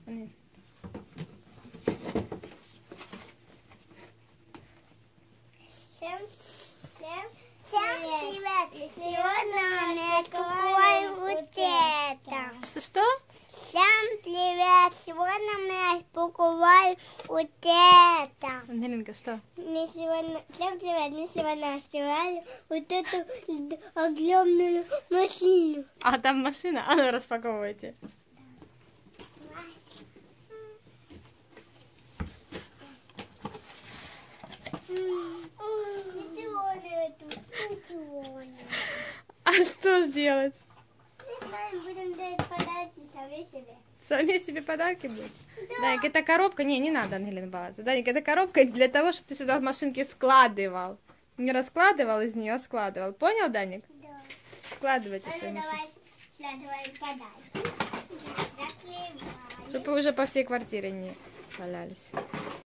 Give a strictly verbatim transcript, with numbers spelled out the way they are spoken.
Они... Всем, всем, всем привет! Сегодня мы распаковываем вот это. Что-что? Всем привет! Сегодня мы распаковываем вот это. Ангелинка, что? Мы сегодня... Всем привет! Мы сегодня распаковали вот эту огромную машину. А, там машина? А ну, распаковывайте. Ничего нету, ничего нету. А что ж делать? Не знаю, будем делать подарки сами себе. Сами себе подарки будешь? Да. Даник, это коробка... Не, не надо, Ангелина, баловаться. Даник, это коробка для того, чтобы ты сюда в машинке складывал. Не раскладывал из нее, а складывал. Понял, Даник? Да. Складывайте А все ну машинки. давай складываем подарки. Закрываем. Чтобы уже по всей квартире не валялись.